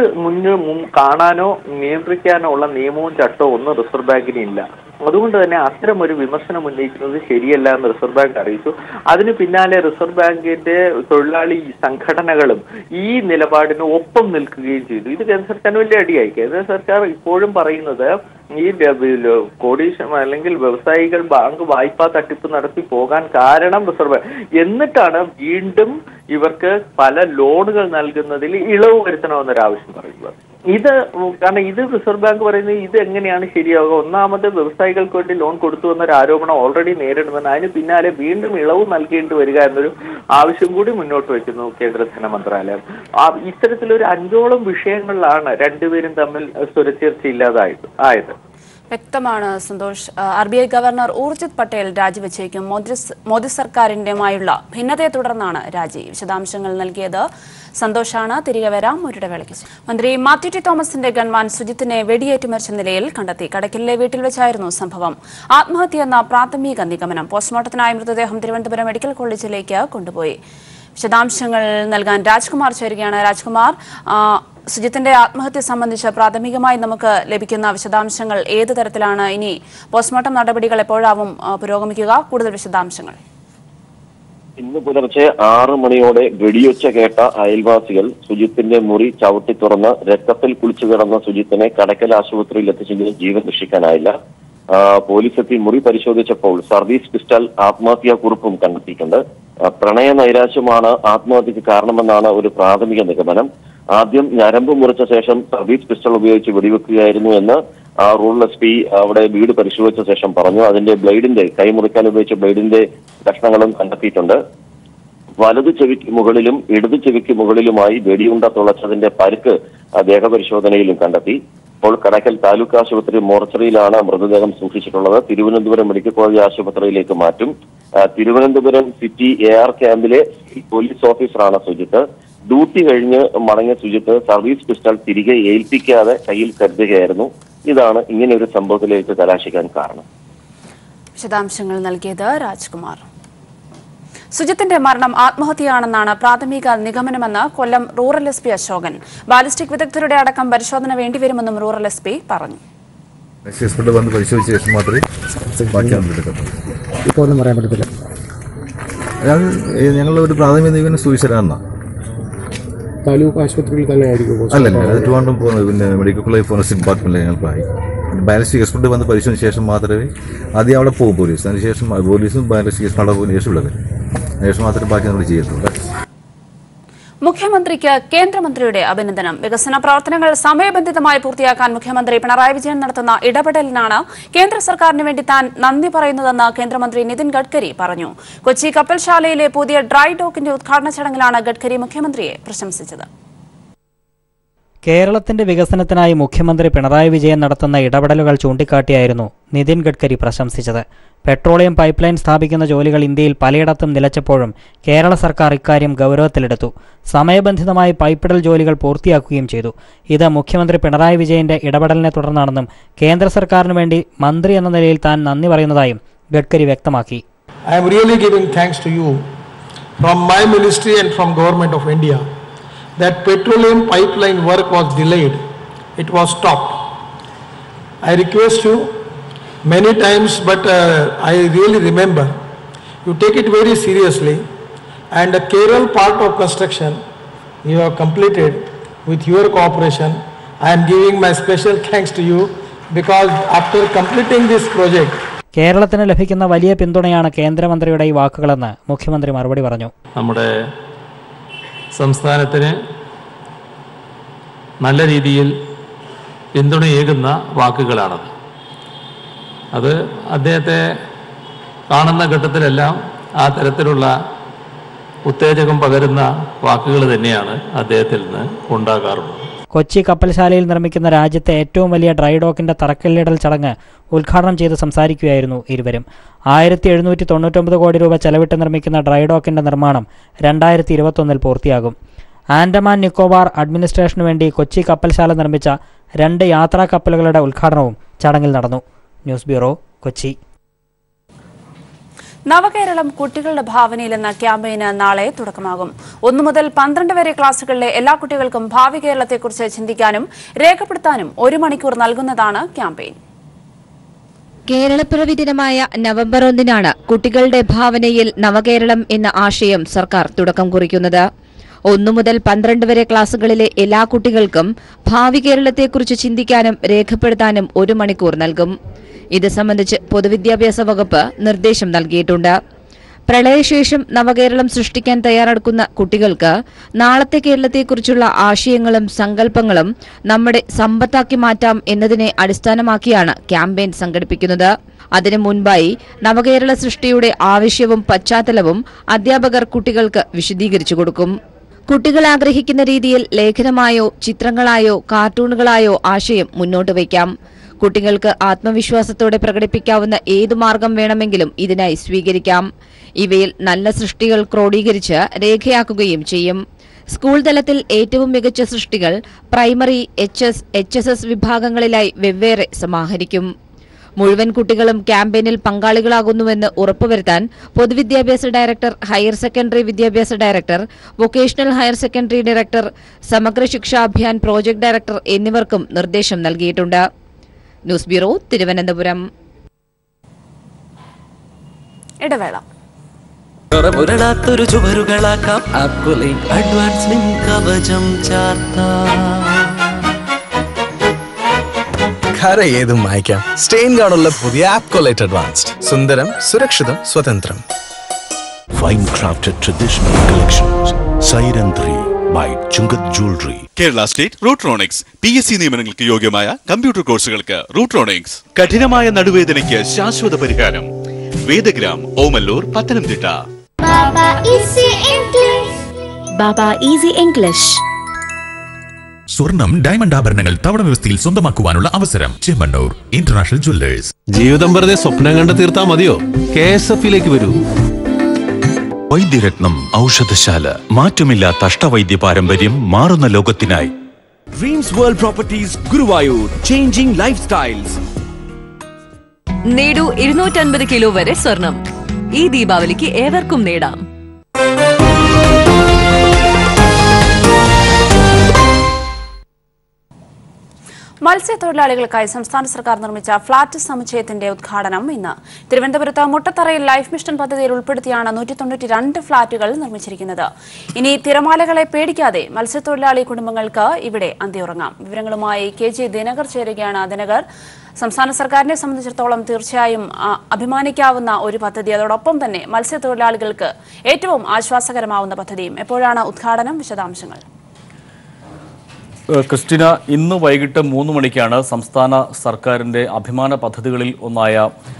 കാണാനോ നിയന്ത്രിക്കാനോ ഉള്ള നിയമവും ചട്ടവും ഒന്നും റിസർവ് ബാങ്കിന് ഇല്ല. അതുകൊണ്ട് തന്നെ അത്തരം ഒരു വിമർശനം ഉന്നയിക്കുന്നത് ശരിയല്ല എന്ന് റിസർവ് ബാങ്ക് അറിയിച്ചു. അതിന് പിന്നാലെ റിസർവ് ബാങ്കിന്റെ തൊഴിലാളി സംഘടനകളും ഈ നിലപാടിന് ഒപ്പം നിൽക്കുകയും ചെയ്തു. ഇത് കേന്ദ്ര സർക്കാരിന് വലിയ അടിയായി. കേന്ദ്ര സർക്കാർ ഇപ്പോഴും പറയുന്നത് ഈ കോടീശ്വരം അല്ലെങ്കിൽ വ്യവസായികൾ ബാങ്ക് വായ്പാ തട്ടിപ്പ് നടത്തി പോകാൻ കാരണം റിസർവ് ബാങ്ക്, എന്നിട്ടാണ് വീണ്ടും ഇവർക്ക് പല ലോണുകൾ നൽകുന്നതിൽ ഇളവ് വരുത്തണമെന്നൊരാവശ്യം പറയുന്നത്. കാരണം ഇത് റിസർവ് ബാങ്ക് പറയുന്നത് ഇത് എങ്ങനെയാണ് ശരിയാവുക? ഒന്നാമത് വ്യവസായികൾക്ക് വേണ്ടി ലോൺ കൊടുത്തു എന്നൊരു ആരോപണം ഓൾറെഡി നേരിടുന്നുണ്ട്. അതിന് പിന്നാലെ വീണ്ടും ഇളവ് നൽകേണ്ടി വരിക എന്നൊരു ആവശ്യം കൂടി മുന്നോട്ട് വെക്കുന്നു കേന്ദ്ര ധനമന്ത്രാലയം. ഇത്തരത്തിലൊരു 5ഓളം വിഷയങ്ങളിലാണ് രണ്ടുപേരും തമ്മിൽ സ്വരച്ചേർച്ചയില്ലാതായത്. വ്യക്തമാണ് സന്തോഷ്. RBI ഗവർണർ ഊർജിത് പട്ടേൽ രാജിവെച്ചേക്കും. മോദി സർക്കാരിന്റെയുമായുള്ള ഭിന്നതയെ തുടർന്നാണ് രാജി. വിശദാംശങ്ങൾ നൽകിയത് സന്തോഷാണ്. തിരികെ വരാം ഒരിടവേളയ്ക്ക്. മന്ത്രി മാത്യു ടി തോമസിന്റെ ഗൺമാൻ സുജിത്തിനെ വെടിയേറ്റ് മരിച്ച നിലയിൽ കണ്ടെത്തി. കടയ്ക്കലിലെ വീട്ടിൽ വെച്ചായിരുന്നു സംഭവം. ആത്മഹത്യയെന്ന പ്രാഥമിക നിഗമനം. പോസ്റ്റ്മോർട്ടത്തിനായി മൃതദേഹം തിരുവനന്തപുരം മെഡിക്കൽ കോളേജിലേക്ക് കൊണ്ടുപോയി. വിശദാംശങ്ങൾ നൽകാൻ രാജ്കുമാർ ചേരുകയാണ്. രാജ്കുമാർ, സുജിത്തിന്റെ ആത്മഹത്യ സംബന്ധിച്ച് പ്രാഥമികമായി നമുക്ക് ലഭിക്കുന്ന വിശദാംശങ്ങൾ ഏത് തരത്തിലാണ്? ഇനി പോസ്റ്റ്മോർട്ടം നടപടികൾ എപ്പോഴാവും പുരോഗമിക്കുക? കൂടുതൽ വിശദാംശങ്ങൾ. ഇന്ന് പുലർച്ചെ 6 മണിയോടെ വെടിയൊച്ച കേട്ട അയൽവാസികൾ സുജിത്തിന്റെ മുറി ചവിട്ടി തുറന്ന് രക്തത്തിൽ കുളിച്ചു കിടന്ന സുജിത്തിനെ കടയ്ക്കൽ ആശുപത്രിയിൽ എത്തിച്ചെങ്കിലും ജീവൻ രക്ഷിക്കാനായില്ല. പോലീസ് എത്തി മുറി പരിശോധിച്ചപ്പോൾ സർവീസ് പിസ്റ്റൾ ആത്മഹത്യാ കുറിപ്പും കണ്ടെത്തിയിട്ടുണ്ട്. പ്രണയ നൈരാശ്യമാണ് ആത്മഹത്യക്ക് കാരണമെന്നാണ് ഒരു പ്രാഥമിക നിഗമനം. ആദ്യം ഞരമ്പ് മുറിച്ച ശേഷം സർവീസ് പിസ്റ്റൾ ഉപയോഗിച്ച് വെടിവെക്കുകയായിരുന്നു എന്ന് റൂറൽ SP അവിടെ വീട് പരിശോധിച്ച ശേഷം പറഞ്ഞു. അതിന്റെ ബ്ലേഡിന്റെ കൈമുറിക്കാൻ ഉപയോഗിച്ച ബ്ലേഡിന്റെ കഷ്ണങ്ങളും കണ്ടെത്തിയിട്ടുണ്ട്. വലതു ചെവിക്ക് മുകളിലും ഇടതു ചെവിക്ക് മുകളിലുമായി വെടിയുണ്ട തുളച്ചതിന്റെ പരുക്ക് ദേഹപരിശോധനയിലും കണ്ടെത്തി. ഇപ്പോൾ കടയ്ക്കൽ താലൂക്ക് ആശുപത്രി മോർച്ചറിയിലാണ് മൃതദേഹം സൂക്ഷിച്ചിട്ടുള്ളത്. തിരുവനന്തപുരം മെഡിക്കൽ കോളേജ് ആശുപത്രിയിലേക്ക് മാറ്റും. തിരുവനന്തപുരം സിറ്റി AR ക്യാമ്പിലെ പോലീസ് ഓഫീസറാണ് സുജിത്ത്. ഡ്യൂട്ടി കഴിഞ്ഞ് മടങ്ങിയ സുജിത്ത് സർവീസ് പിസ്റ്റൾ തിരികെ ഏൽപ്പിക്കാതെ കയ്യിൽ കരുതുകയായിരുന്നു. ഇതാണ് ഇങ്ങനെ ഒരു സംഭവത്തിലേക്ക് കലാശിക്കാൻ കാരണം. വിശദാംശങ്ങൾ നൽകിയത് രാജ്കുമാർ. സുജിത്തിന്റെ മരണം ആത്മഹത്യയാണെന്നാണ് പ്രാഥമിക നിഗമനമെന്ന് Kollam rural SP Ashokan. Ballistic വിദഗ്ധരുടെ അടക്കം പരിശോധന വേണ്ടിവരുമെന്നും റൂറൽ SP പറഞ്ഞു. വന്ന് പരിശോധിച്ച ശേഷം മാത്രമേ ഇപ്പോൾ ഒന്നും പറയാൻ പറ്റത്തില്ല. ഞങ്ങളുടെ ഒരു പ്രാഥമിക നിഗമനം സൂയിസൈഡാണെന്നാണ്. താലൂക്ക് ആശുപത്രിയിൽ തന്നെ ആയിരിക്കും? അല്ലല്ല, അത് ട്രിവാൻഡ്രം പോകുന്നത് പിന്നെ മെഡിക്കൽ കോളേജ് ഫോറൻസിക് ഡിപ്പാർട്ട്മെന്റിൽ ഞങ്ങൾക്കായി. ബാലസ്റ്റിക് എക്സ്പെർട്ട് വന്ന് പരിശോധിച്ച ശേഷം മാത്രമേ ആദ്യം അവിടെ പോകും പോലീസ്. അതിനുശേഷം പോലീസും ബാലസ്റ്റിക് എക്സ്പെർട്ട് പോകുന്നതിന് ശേഷം ഉള്ളത്. അതിനുശേഷം മാത്രമേ ബാക്കി നമ്മൾ ചെയ്യത്തുള്ളൂ. മുഖ്യമന്ത്രിക്ക് കേന്ദ്രമന്ത്രിയുടെ അഭിനന്ദനം. വികസന പ്രവർത്തനങ്ങൾ സമയബന്ധിതമായി പൂർത്തിയാക്കാൻ മുഖ്യമന്ത്രി പിണറായി വിജയൻ നടത്തുന്ന ഇടപെടലിനാണ് കേന്ദ്ര സർക്കാരിന് വേണ്ടി താൻ നന്ദി പറയുന്നതെന്ന് കേന്ദ്രമന്ത്രി നിതിൻ ഗഡ്കരി പറഞ്ഞു. കൊച്ചി കപ്പൽശാലയിലെ പുതിയ ഡ്രൈ ഡോക്കിന്റെ ഉദ്ഘാടന ചടങ്ങിലാണ് ഗഡ്കരി മുഖ്യമന്ത്രിയെ പ്രശംസിച്ചത്. കേരളത്തിന്റെ വികസനത്തിനായി മുഖ്യമന്ത്രി പിണറായി വിജയൻ നടത്തുന്ന ഇടപെടലുകൾ ചൂണ്ടിക്കാട്ടിയായിരുന്നു നിതിൻ ഗഡ്കരി പ്രശംസിച്ചത്. പെട്രോളിയം പൈപ്പ് ലൈൻ സ്ഥാപിക്കുന്ന ജോലികൾ ഇന്ത്യയിൽ പലയിടത്തും നിലച്ചപ്പോഴും കേരള സർക്കാർ ഇക്കാര്യം ഗൗരവത്തിലെടുത്തു. സമയബന്ധിതമായി പൈപ്പിടൽ ജോലികൾ പൂർത്തിയാക്കുകയും ചെയ്തു. ഇത് മുഖ്യമന്ത്രി പിണറായി വിജയന്റെ ഇടപെടലിനെ തുടർന്നാണെന്നും കേന്ദ്ര സർക്കാരിന് വേണ്ടി മന്ത്രി എന്ന നിലയിൽ താൻ നന്ദി പറയുന്നതായും ഗഡ്കരി വ്യക്തമാക്കി. I am really giving thanks to you from my ministry and from Government of India that petroleum pipeline work was delayed. It was stopped. I request you many times, but I really remember you take it very seriously, and the Kerala part of construction you have completed with your cooperation. I am giving my special thanks to you because after completing this project, കേരളത്തിന് ലഭിക്കുന്ന വലിയ പിന്തുണയാണ് കേന്ദ്രമന്ത്രിയുടെ ഈ വാക്കുകളെന്ന് മുഖ്യമന്ത്രി മറുപടി പറഞ്ഞു. നമ്മുടെ സംസ്ഥാനത്തിന് നല്ല രീതിയിൽ പിന്തുണയേകുന്ന വാക്കുകളാണത്. അത് അദ്ദേഹത്തെ കാണുന്ന ഘട്ടത്തിലെല്ലാം ആ തരത്തിലുള്ള ഉത്തേജകം പകരുന്ന വാക്കുകൾ തന്നെയാണ് അദ്ദേഹത്തിൽ നിന്ന് ഉണ്ടാകാറുള്ളത്. കൊച്ചി കപ്പൽശാലയിൽ നിർമ്മിക്കുന്ന രാജ്യത്തെ ഏറ്റവും വലിയ ഡ്രൈ ഡോക്കിന്റെ തറക്കല്ലിടൽ ചടങ്ങ് ഉദ്ഘാടനം ചെയ്ത് സംസാരിക്കുകയായിരുന്നു ഇരുവരും. 1799 കോടി രൂപ ചെലവിട്ട് നിർമ്മിക്കുന്ന ഡ്രൈ ഡോക്കിന്റെ നിർമ്മാണം 2021 പൂർത്തിയാകും. ആൻഡമാൻ നിക്കോബാർ അഡ്മിനിസ്ട്രേഷനു വേണ്ടി കൊച്ചി കപ്പൽശാല നിർമ്മിച്ച 2 യാത്രാ കപ്പലുകളുടെ ഉദ്ഘാടനവും ചടങ്ങിൽ നടന്നു. News bureau, Kochi. നവകേരളം കുട്ടികളുടെ ഭാവനയിൽ എന്ന ക്യാമ്പയിന് നാളെ തുടക്കമാകും. 1 മുതൽ 12 വരെ ക്ലാസുകളിലെ എല്ലാ കുട്ടികൾക്കും ഭാവി കേരളത്തെക്കുറിച്ച് ചിന്തിക്കാനും രേഖപ്പെടുത്താനും 1 മണിക്കൂർ നൽകുന്നതാണ് ക്യാമ്പയിൻ. കേരളപ്പിറവി ദിനമായ നവംബർ 1 കുട്ടികളുടെ ഭാവനയിൽ നവകേരളം എന്ന ആശയം സർക്കാർ തുടക്കം കുറിക്കുന്നത്. 1 മുതൽ 12 വരെ ക്ലാസുകളിലെ എല്ലാ കുട്ടികൾക്കും ഭാവി കേരളത്തെക്കുറിച്ച് ചിന്തിക്കാനും രേഖപ്പെടുത്താനും 1 മണിക്കൂർ നൽകും. ഇത് സംബന്ധിച്ച് പൊതുവിദ്യാഭ്യാസ വകുപ്പ് നിർദ്ദേശം നൽകിയിട്ടുണ്ട്. പ്രളയശേഷം നവകേരളം സൃഷ്ടിക്കാൻ തയ്യാറെടുക്കുന്ന കുട്ടികൾക്ക് നാളത്തെ കേരളത്തെക്കുറിച്ചുള്ള ആശയങ്ങളും സങ്കല്പങ്ങളും നമ്മുടെ സമ്പത്താക്കി മാറ്റാം എന്നതിനെ അടിസ്ഥാനമാക്കിയാണ് ക്യാമ്പയിൻ സംഘടിപ്പിക്കുന്നത്. അതിനു മുൻപായി നവകേരള സൃഷ്ടിയുടെ ആവശ്യവും പശ്ചാത്തലവും അധ്യാപകർ കുട്ടികൾക്ക് വിശദീകരിച്ചു കൊടുക്കും. കുട്ടികൾ ആഗ്രഹിക്കുന്ന രീതിയിൽ ലേഖനമായോ ചിത്രങ്ങളായോ കാർട്ടൂണുകളായോ ആശയം മുന്നോട്ട് വയ്ക്കാം. കുട്ടികൾക്ക് ആത്മവിശ്വാസത്തോടെ പ്രകടിപ്പിക്കാവുന്ന ഏതു മാർഗം വേണമെങ്കിലും ഇതിനായി സ്വീകരിക്കാം. ഇവയിൽ നല്ല സൃഷ്ടികൾ ക്രോഡീകരിച്ച് രേഖയാക്കുകയും ചെയ്യും. സ്കൂൾ തലത്തിൽ ഏറ്റവും മികച്ച സൃഷ്ടികൾ പ്രൈമറി, HS, HSS വിഭാഗങ്ങളിലായി വെവ്വേറെ സമാഹരിക്കും. മുഴുവൻ കുട്ടികളും ക്യാമ്പയിനിൽ പങ്കാളികളാകുന്നുവെന്ന് ഉറപ്പുവരുത്താൻ പൊതുവിദ്യാഭ്യാസ ഡയറക്ടർ, ഹയർ സെക്കൻഡറി വിദ്യാഭ്യാസ director, vocational higher secondary director, Samagra Shiksha Abhiyan project director എന്നിവർക്കും നിർദ്ദേശം നൽകിയിട്ടുണ്ട്. News bureau, Thiruvananthapuram. ഇടവേള. കരയേതും മായ്ക്കാം. സ്റ്റെയിൻ ഗാർഡുള്ള പുതിയ ആപ്കോലൈറ്റ് അഡ്വാൻസ്ഡ്. സുന്ദരം, സുരക്ഷിതം, സ്വതന്ത്രം. Fine crafted traditional collections. Siren 3 by Chungat Jewelry. Kerala state Rootronics PSC നിയമനങ്ങൾക്ക് യോഗ്യമായ കമ്പ്യൂട്ടർ കോഴ്സുകൾക്ക് റൂട്രോണിക്സ്. കഠിനമായ നടുവേദനയ്ക്ക് ശാശ്വത പരിഹാരം. Vedagram, Omallur, Pathanamthitta. Baba Easy English. സ്വർണം, ഡയമണ്ട് ആഭരണങ്ങൾ തവണ വ്യവസ്ഥയിൽ സ്വന്തമാക്കുവാനുള്ള അവസരം. Chemmanur international jewellers. ജീവിതം വെറുതെ സ്വപ്നം കണ്ട് തീർത്താൽ മതിയോ? KSFലേക്ക് വരൂ. വൈദ്യരത്നം ഔഷധശാല. മാറ്റമില്ലാത്ത അഷ്ടവൈദ്യ പാരമ്പര്യം മാറുന്ന ലോകത്തിനായി. Dreams world properties, Guruvayur. Changing lifestyles. നേടൂ 250 കിലോ വരെ സ്വർണം. ഈ ദീപാവലിക്ക് ഏവർക്കും നേടാം. മത്സ്യത്തൊഴിലാളികൾക്കായി സംസ്ഥാന സർക്കാർ നിർമ്മിച്ച ഫ്ളാറ്റ് സമുച്ചയത്തിന്റെ ഉദ്ഘാടനം ഇന്ന്. തിരുവനന്തപുരത്ത് മുട്ടത്തറയിൽ ലൈഫ് മിഷൻ പദ്ധതിയിൽ ഉൾപ്പെടുത്തിയാണ് 192 ഫ്ളാറ്റുകൾ നിർമ്മിച്ചിരിക്കുന്നത്. ഇനി തിരമാലകളെ പേടിക്കാതെ മത്സ്യത്തൊഴിലാളി കുടുംബങ്ങൾക്ക് ഇവിടെ അന്തിയുറങ്ങാം. വിവരങ്ങളുമായി KG ദിനകർ ചേരുകയാണ്. ദിനകർ, സംസ്ഥാന സർക്കാരിനെ സംബന്ധിച്ചിടത്തോളം തീർച്ചയായും അഭിമാനിക്കാവുന്ന ഒരു പദ്ധതി, അതോടൊപ്പം തന്നെ മത്സ്യത്തൊഴിലാളികൾക്ക് ഏറ്റവും ആശ്വാസകരമാവുന്ന പദ്ധതിയും. എപ്പോഴാണ് ഉദ്ഘാടനം? വിശദാംശങ്ങൾ. ക്രിസ്റ്റീന, ഇന്ന് വൈകിട്ട് 3 മണിക്കാണ് സംസ്ഥാന സർക്കാരിൻ്റെ അഭിമാന പദ്ധതികളിൽ ഒന്നായ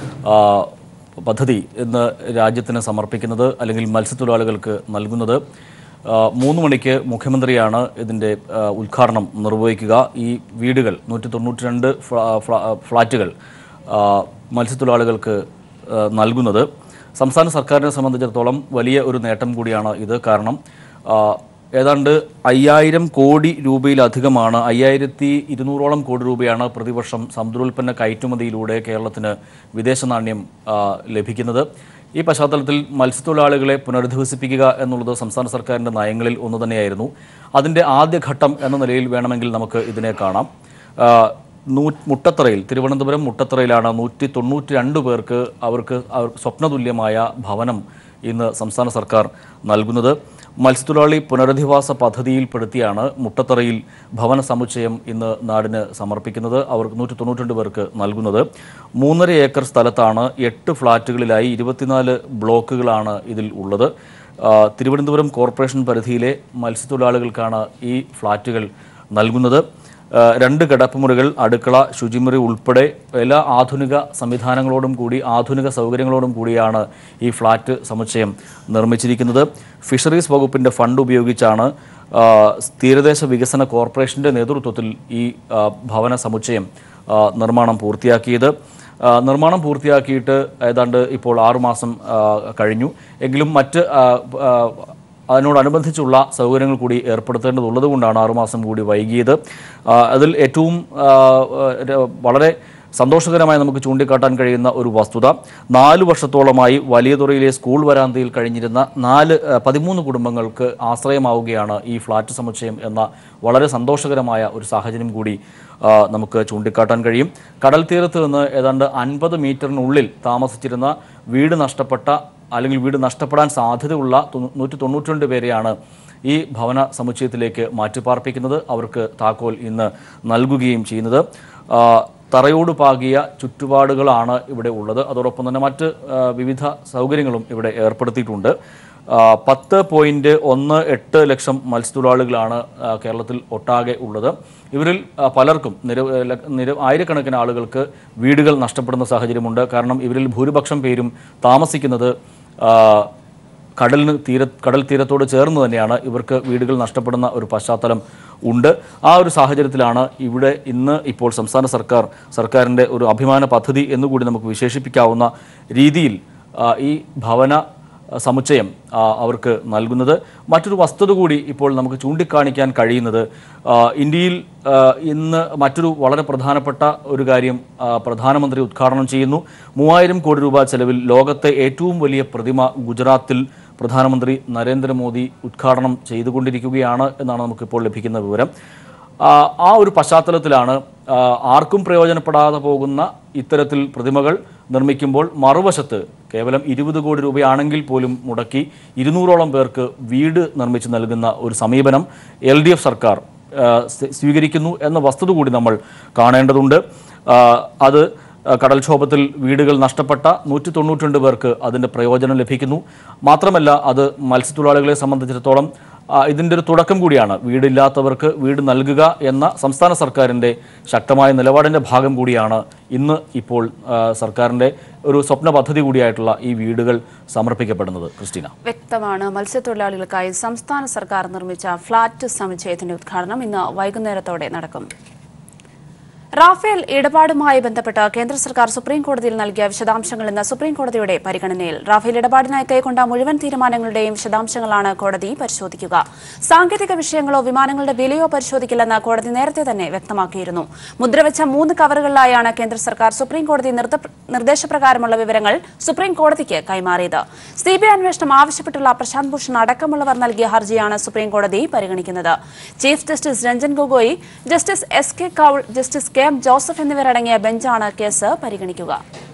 പദ്ധതി ഇന്ന് രാജ്യത്തിന് സമർപ്പിക്കുന്നത്, അല്ലെങ്കിൽ മത്സ്യത്തൊഴിലാളികൾക്ക് നൽകുന്നത്. 3 മണിക്ക് മുഖ്യമന്ത്രിയാണ് ഇതിൻ്റെ ഉദ്ഘാടനം നിർവഹിക്കുക. ഈ വീടുകൾ 192 ഫ്ളാറ്റുകൾ മത്സ്യത്തൊഴിലാളികൾക്ക് നൽകുന്നത് സംസ്ഥാന സർക്കാരിനെ സംബന്ധിച്ചിടത്തോളം വലിയ ഒരു നേട്ടം കൂടിയാണ് ഇത്. കാരണം ഏതാണ്ട് 5000 കോടി രൂപയിലധികമാണ്, 5200ഓളം കോടി രൂപയാണ് പ്രതിവർഷം സമുദ്രോൽപ്പന്ന കയറ്റുമതിയിലൂടെ കേരളത്തിന് വിദേശ നാണ്യം ലഭിക്കുന്നത്. ഈ പശ്ചാത്തലത്തിൽ മത്സ്യത്തൊഴിലാളികളെ പുനരധിവസിപ്പിക്കുക എന്നുള്ളത് സംസ്ഥാന സർക്കാരിൻ്റെ നയങ്ങളിൽ ഒന്ന് തന്നെയായിരുന്നു. അതിൻ്റെ ആദ്യഘട്ടം എന്ന നിലയിൽ വേണമെങ്കിൽ നമുക്ക് ഇതിനെ കാണാം. മുട്ടത്തറയിൽ, തിരുവനന്തപുരം മുട്ടത്തറയിലാണ് 192 പേർക്ക് അവർക്ക് സ്വപ്നതുല്യമായ ഭവനം ഇന്ന് സംസ്ഥാന സർക്കാർ നൽകുന്നത്. മത്സ്യത്തൊഴിലാളി പുനരധിവാസ പദ്ധതിയിൽപ്പെടുത്തിയാണ് മുട്ടത്തറയിൽ ഭവന സമുച്ചയം ഇന്ന് നാടിന് സമർപ്പിക്കുന്നത്. അവർക്ക് 192 പേർക്ക് നൽകുന്നത്. 3.5 ഏക്കർ സ്ഥലത്താണ് 8 ഫ്ളാറ്റുകളിലായി 24 ബ്ലോക്കുകളാണ് ഇതിൽ ഉള്ളത്. തിരുവനന്തപുരം കോർപ്പറേഷൻ പരിധിയിലെ മത്സ്യത്തൊഴിലാളികൾക്കാണ് ഈ ഫ്ളാറ്റുകൾ നൽകുന്നത്. 2 കിടപ്പുമുറികൾ, അടുക്കള, ശുചിമുറി ഉൾപ്പെടെ എല്ലാ ആധുനിക സംവിധാനങ്ങളോടും കൂടി, ആധുനിക സൗകര്യങ്ങളോടും കൂടിയാണ് ഈ ഫ്ളാറ്റ് സമുച്ചയം നിർമ്മിച്ചിരിക്കുന്നത്. ഫിഷറീസ് വകുപ്പിൻ്റെ ഫണ്ട് ഉപയോഗിച്ചാണ് തീരദേശ വികസന കോർപ്പറേഷൻ്റെ നേതൃത്വത്തിൽ ഈ ഭവന സമുച്ചയം നിർമ്മാണം പൂർത്തിയാക്കിയത്. നിർമ്മാണം പൂർത്തിയാക്കിയിട്ട് ഏതാണ്ട് ഇപ്പോൾ 6 മാസം കഴിഞ്ഞു. എങ്കിലും മറ്റ് അതിനോടനുബന്ധിച്ചുള്ള സൗകര്യങ്ങൾ കൂടി ഏർപ്പെടുത്തേണ്ടതുള്ളത് കൊണ്ടാണ് 6 മാസം കൂടി വൈകിയത്. അതിൽ ഏറ്റവും വളരെ സന്തോഷകരമായി നമുക്ക് ചൂണ്ടിക്കാട്ടാൻ കഴിയുന്ന ഒരു വസ്തുത, 4 വർഷത്തോളമായി വലിയതുറയിലെ സ്കൂൾ വരാന്തയിൽ കഴിഞ്ഞിരുന്ന 13 കുടുംബങ്ങൾക്ക് ആശ്രയമാവുകയാണ് ഈ ഫ്ളാറ്റ് സമുച്ചയം എന്ന വളരെ സന്തോഷകരമായ ഒരു സാഹചര്യം കൂടി നമുക്ക് ചൂണ്ടിക്കാട്ടാൻ കഴിയും. കടൽ തീരത്ത് നിന്ന് ഏതാണ്ട് 50 മീറ്ററിനുള്ളിൽ താമസിച്ചിരുന്ന വീട് നഷ്ടപ്പെടാൻ സാധ്യതയുള്ള 192 പേരെയാണ് ഈ ഭവന സമുച്ചയത്തിലേക്ക് മാറ്റിപ്പാർപ്പിക്കുന്നത്. അവർക്ക് താക്കോൽ ഇന്ന് നൽകുകയും ചെയ്യുന്നത്. തറയോട് പാകിയ ചുറ്റുപാടുകളാണ് ഇവിടെ ഉള്ളത്. അതോടൊപ്പം തന്നെ മറ്റ് വിവിധ സൗകര്യങ്ങളും ഇവിടെ ഏർപ്പെടുത്തിയിട്ടുണ്ട്. 10.18 ലക്ഷം മത്സ്യത്തൊഴിലാളികളാണ് കേരളത്തിൽ ഒട്ടാകെ ഉള്ളത്. ഇവരിൽ പലർക്കും ആയിരക്കണക്കിന് ആളുകൾക്ക് വീടുകൾ നഷ്ടപ്പെടുന്ന സാഹചര്യമുണ്ട്. കാരണം ഇവരിൽ ഭൂരിപക്ഷം പേരും താമസിക്കുന്നത് കടൽ തീരത്തോട് ചേർന്ന് തന്നെയാണ്. ഇവർക്ക് വീടുകൾ നഷ്ടപ്പെടുന്ന ഒരു പശ്ചാത്തലം ഉണ്ട്. ആ ഒരു സാഹചര്യത്തിലാണ് ഇവിടെ ഇന്ന് ഇപ്പോൾ സംസ്ഥാന സർക്കാരിൻ്റെ ഒരു അഭിമാന പദ്ധതി എന്നുകൂടി നമുക്ക് വിശേഷിപ്പിക്കാവുന്ന രീതിയിൽ ഈ ഭവന സമുച്ചയം അവർക്ക് നൽകുന്നത്. മറ്റൊരു വസ്തുത കൂടി ഇപ്പോൾ നമുക്ക് ചൂണ്ടിക്കാണിക്കാൻ കഴിയുന്നത്, ഇന്ത്യയിൽ ഇന്ന് മറ്റൊരു വളരെ പ്രധാനപ്പെട്ട ഒരു കാര്യം പ്രധാനമന്ത്രി ഉദ്ഘാടനം ചെയ്യുന്നു. 3000 കോടി രൂപ ചെലവിൽ ലോകത്തെ ഏറ്റവും വലിയ പ്രതിമ ഗുജറാത്തിൽ പ്രധാനമന്ത്രി നരേന്ദ്രമോദി ഉദ്ഘാടനം ചെയ്തുകൊണ്ടിരിക്കുകയാണ് എന്നാണ് നമുക്കിപ്പോൾ ലഭിക്കുന്ന വിവരം. ആ ഒരു പശ്ചാത്തലത്തിലാണ് ആർക്കും പ്രയോജനപ്പെടാതെ പോകുന്ന ഇത്തരത്തിൽ പ്രതിമകൾ നിർമ്മിക്കുമ്പോൾ മറുവശത്ത് കേവലം 20 കോടി രൂപയാണെങ്കിൽ പോലും മുടക്കി 200ഓളം പേർക്ക് വീട് നിർമ്മിച്ച് നൽകുന്ന ഒരു സമീപനം LDF സർക്കാർ സ്വീകരിക്കുന്നു എന്ന വസ്തുത കൂടി നമ്മൾ കാണേണ്ടതുണ്ട്. അത് കടൽക്ഷോഭത്തിൽ വീടുകൾ നഷ്ടപ്പെട്ട 192 പേർക്ക് അതിൻ്റെ പ്രയോജനം ലഭിക്കുന്നു. മാത്രമല്ല അത് മത്സ്യത്തൊഴിലാളികളെ സംബന്ധിച്ചിടത്തോളം ഇതിൻ്റെ ഒരു തുടക്കം കൂടിയാണ്. വീടില്ലാത്തവർക്ക് വീട് നൽകുക എന്ന സംസ്ഥാന സർക്കാരിൻ്റെ ശക്തമായ നിലപാടിൻ്റെ ഭാഗം കൂടിയാണ് ഇന്ന് ഇപ്പോൾ സർക്കാരിൻ്റെ ഒരു സ്വപ്ന പദ്ധതി കൂടിയായിട്ടുള്ള ഈ വീടുകൾ സമർപ്പിക്കപ്പെടുന്നത്. ക്രിസ്റ്റീന, വ്യക്തമാണ്. മത്സ്യത്തൊഴിലാളികൾക്കായി സംസ്ഥാന സർക്കാർ നിർമ്മിച്ച ഫ്ളാറ്റ് സമുച്ചയത്തിന്റെ ഉദ്ഘാടനം ഇന്ന് വൈകുന്നേരത്തോടെ നടക്കും. റാഫേൽ ഇടപാടുമായി ബന്ധപ്പെട്ട് കേന്ദ്ര സർക്കാർ സുപ്രീം കോടതിയിൽ നൽകിയ വിശദാംശങ്ങൾ ഇന്ന് സുപ്രീം കോടതിയുടെ പരിഗണനയിൽ. റാഫേൽ ഇടപാടിനായി കൈക്കൊണ്ട മുഴുവൻ തീരുമാനങ്ങളുടെയും വിശദാംശങ്ങളാണ് കോടതി പരിശോധിക്കുക. സാങ്കേതിക വിഷയങ്ങളോ വിമാനങ്ങളുടെ വിലയോ പരിശോധിക്കില്ലെന്ന് കോടതി നേരത്തെ തന്നെ വ്യക്തമാക്കിയിരുന്നു. മുദ്രവെച്ച 3 കവറുകളിലായാണ് കേന്ദ്ര സർക്കാർ സുപ്രീം കോടതി നിർദ്ദേശപ്രകാരമുള്ള വിവരങ്ങൾ സുപ്രീം കോടതിക്ക് കൈമാറിയത്. CBI അന്വേഷണം ആവശ്യപ്പെട്ടുള്ള പ്രശാന്ത് ഭൂഷൺ അടക്കമുള്ളവർ നൽകിയ ഹർജിയാണ് സുപ്രീം കോടതി പരിഗണിക്കുന്നത്. Chief justice Ranjan Gogoi, justice SK Kaul, justice KM Joseph എന്നിവരടങ്ങിയ ബെഞ്ചാണ് കേസ് പരിഗണിക്കുക.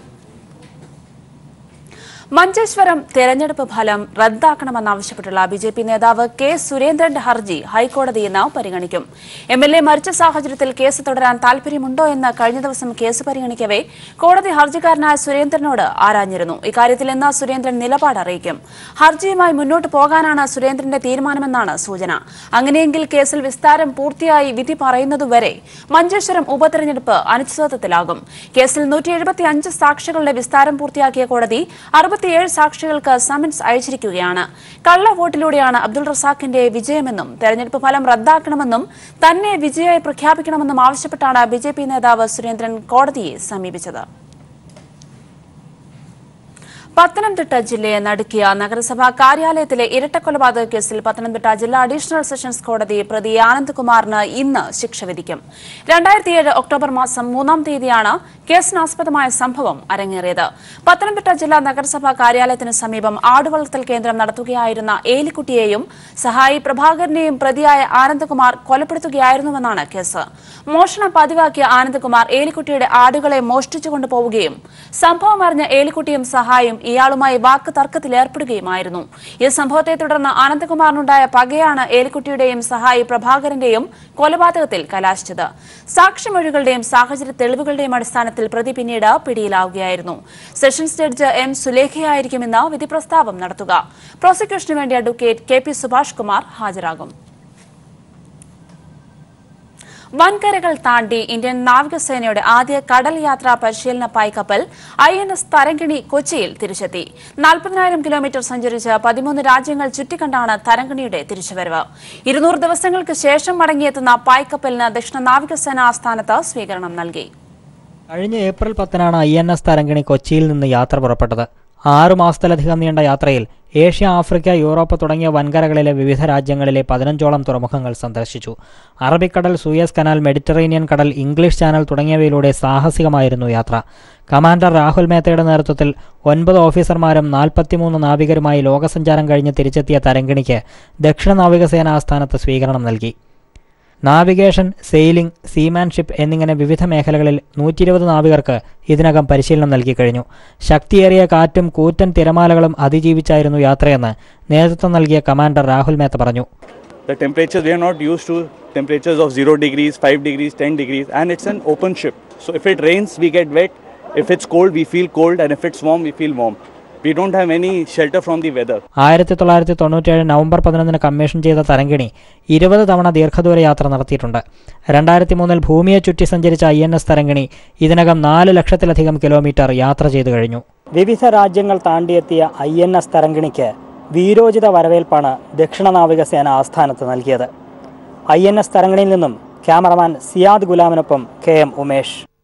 മഞ്ചേശ്വരം തെരഞ്ഞെടുപ്പ് ഫലം റദ്ദാക്കണമെന്നാവശ്യപ്പെട്ടുള്ള BJP നേതാവ് K. സുരേന്ദ്രന്റെ ഹർജി ഹൈക്കോടതി ഇന്ന് പരിഗണിക്കും. MLA മരിച്ച സാഹചര്യത്തിൽ കേസ് തുടരാൻ താൽപര്യമുണ്ടോ എന്ന് കഴിഞ്ഞ ദിവസം കേസ് പരിഗണിക്കവേ കോടതി ഹർജിക്കാരനായ സുരേന്ദ്രനോട് ആരാഞ്ഞിരുന്നു. ഇക്കാര്യത്തിൽ ഇന്ന് സുരേന്ദ്രൻ നിലപാട് അറിയിക്കും. ഹർജിയുമായി മുന്നോട്ട് പോകാനാണ് സുരേന്ദ്രന്റെ തീരുമാനമെന്നാണ് സൂചന. അങ്ങനെയെങ്കിൽ കേസിൽ വിസ്താരം പൂർത്തിയായി വിധി പറയുന്നതുവരെ മഞ്ചേശ്വരം ഉപതെരഞ്ഞെടുപ്പ് അനിശ്ചിതത്വത്തിലാകും. കേസിൽ 175 സാക്ഷികളുടെ വിസ്താരം പൂർത്തിയാക്കിയ കോടതി 67 സാക്ഷികൾക്ക് സമൻസ് അയച്ചിരിക്കുകയാണ്. കള്ളവോട്ടിലൂടെയാണ് അബ്ദുൾ റസാഖിന്റെ വിജയമെന്നും തെരഞ്ഞെടുപ്പ് ഫലം റദ്ദാക്കണമെന്നും തന്നെ വിജയമായി പ്രഖ്യാപിക്കണമെന്നും ആവശ്യപ്പെട്ടാണ് BJP നേതാവ് സുരേന്ദ്രൻ കോടതിയെ സമീപിച്ചത്. പത്തനംതിട്ട ജില്ലയെ നടുക്കിയ നഗരസഭാ കാര്യാലയത്തിലെ ഇരട്ടക്കൊലപാതക കേസിൽ പത്തനംതിട്ട ജില്ലാ അഡീഷണൽ സെഷൻസ് കോടതി പ്രതി ആനന്ദ്കുമാറിന് ഇന്ന് ശിക്ഷ വിധിക്കും. 2007 ഒക്ടോബർ മാസം 3-ാം തീയതിയാണ് കേസിനാസ്പദമായ സംഭവം അരങ്ങേറിയത്. പത്തനംതിട്ട ജില്ലാ നഗരസഭാ കാര്യാലയത്തിന് സമീപം ആടുവളർത്തൽ കേന്ദ്രം നടത്തുകയായിരുന്ന ഏലിക്കുട്ടിയെയും സഹായി പ്രഭാകരനെയും പ്രതിയായ ആനന്ദ്കുമാർ കൊലപ്പെടുത്തുകയായിരുന്നുവെന്നാണ് കേസ്. മോഷണം പതിവാക്കിയ ആനന്ദ്കുമാർ ഏലിക്കുട്ടിയുടെ ആടുകളെ മോഷ്ടിച്ചു കൊണ്ടുപോവുകയും സംഭവം അറിഞ്ഞ ഏലിക്കുട്ടിയും സഹായും ഇയാളുമായി വാക്ക് തർക്കത്തിലേർപ്പെടുകയുമായിരുന്നു. ഈ സംഭവത്തെ തുടർന്ന് ആനന്ദ്കുമാറിനുണ്ടായ പകയാണ് ഏലിക്കുട്ടിയുടെയും സഹായി പ്രഭാകരന്റെയും കൊലപാതകത്തിൽ കലാശിച്ചത്. സാക്ഷിമൊഴികളുടെയും സാഹചര്യ തെളിവുകളുടെയും അടിസ്ഥാനത്തിൽ പ്രതി പിന്നീട് പിടിയിലാവുകയായിരുന്നു. Sessions judge M. സുലേഖയായിരിക്കും ഇന്ന് വിധി പ്രസ്താവം നടത്തുക. പ്രോസിക്യൂഷനു വേണ്ടി അഡ്വക്കേറ്റ് KP. സുഭാഷ് കുമാർ ഹാജരാകും. വൻകരകൾ താണ്ടി ഇന്ത്യൻ നാവികസേനയുടെ ആദ്യ കടൽ യാത്രാ പരിശീലന പായ്ക്കപ്പൽ INS തരങ്കിണി കൊച്ചിയിൽ തിരിച്ചെത്തി. 40,000 കിലോമീറ്റർ സഞ്ചരിച്ച് 13 രാജ്യങ്ങൾ ചുറ്റിക്കണ്ടാണ് തരങ്കിണിയുടെ തിരിച്ചുവരവ്. 200 ദിവസങ്ങൾക്ക് ശേഷം മടങ്ങിയെത്തുന്ന പായ്ക്കപ്പലിന് ദക്ഷിണ നാവികസേന ആസ്ഥാനത്ത് സ്വീകരണം നൽകി. കഴിഞ്ഞ ഏപ്രിൽ 10-നാണ് INS തരങ്കിണി കൊച്ചിയിൽ നിന്ന് യാത്ര പുറപ്പെട്ടത്. 6 മാസത്തിലധികം നീണ്ട യാത്രയിൽ ഏഷ്യ, ആഫ്രിക്ക, യൂറോപ്പ് തുടങ്ങിയ വൻകരകളിലെ വിവിധ രാജ്യങ്ങളിലെ 15ഓളം തുറമുഖങ്ങൾ സന്ദർശിച്ചു. അറബിക്കടൽ, സൂയസ് കനാൽ, മെഡിറ്ററേനിയൻ കടൽ, ഇംഗ്ലീഷ് ചാനൽ തുടങ്ങിയവയിലൂടെ സാഹസികമായിരുന്നു യാത്ര. കമാൻഡർ രാഹുൽ മേത്തയുടെ നേതൃത്വത്തിൽ 9 ഓഫീസർമാരും 43 നാവികരുമായി ലോകസഞ്ചാരം കഴിഞ്ഞ് തിരിച്ചെത്തിയ തരങ്കിണിക്ക് ദക്ഷിണ നാവികസേന ആസ്ഥാനത്ത് സ്വീകരണം നൽകി. നാവിഗേഷൻ, സെയിലിംഗ്, സീമാൻഷിപ്പ് എന്നിങ്ങനെ വിവിധ മേഖലകളിൽ 120 നാവികർക്ക് ഇതിനകം പരിശീലനം നൽകിക്കഴിഞ്ഞു. ശക്തിയേറിയ കാറ്റും കൂറ്റൻ തിരമാലകളും അതിജീവിച്ചായിരുന്നു യാത്രയെന്ന് നേതൃത്വം നൽകിയ കമാൻഡർ രാഹുൽ മേത്ത പറഞ്ഞു. The temperatures, we are not used to temperatures of 0 degrees, 5 degrees, 10 degrees, and it's an open ship. So if it rains, we get wet. If it's cold, we feel cold, and if it's warm, we feel warm. We don't have any shelter from the weather. 1997 November 11 commission ചെയ്ത തരങ്കിണി 20 തവണ ദീർഘദൂര യാത്ര നടത്തിയിട്ടുണ്ട്. 2003 ഭൂമിയെ ചുറ്റി സഞ്ചരിച്ച INS തരങ്കിണി ഇതിനകം 4 ലക്ഷത്തിലധികം കിലോമീറ്റർ യാത്ര ചെയ്തു കഴിഞ്ഞു. വിവിധ രാജ്യങ്ങൾ താണ്ടിയെത്തിയ INS തരങ്കിണിക്ക് വീരോചിത വരവേൽപ്പാണ് ദക്ഷിണ നാവികസേന ആസ്ഥാനത്ത് നൽകിയത്. INS തരങ്കിണിയിൽ നിന്നും ക്യാമറമാൻ സിയാദ് ഗുലാമിനൊപ്പം KM ഉമേഷ്.